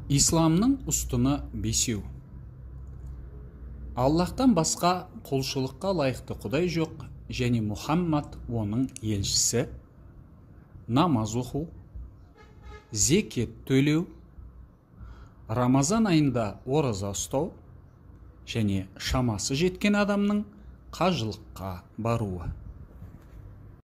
Исламның ұстыны бесеу. Аллахтан басқа құлшылыққа лайықты Құдай жоқ, және Мұхаммад оның елшісі. Намаз оқу, зекет төлеу, Рамазан айында ораза ұстау, және шамасы жеткен адамның қажылыққа баруы.